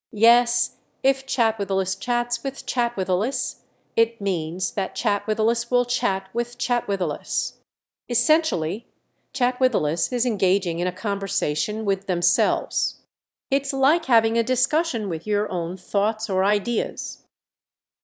Yes, if Chatwithalice chats with Chatwithalice, it means that Chatwithalice will chat with Chatwithalice. Essentially, Chatwithalice is engaging in a conversation with themselves. It's like having a discussion with your own thoughts or ideas.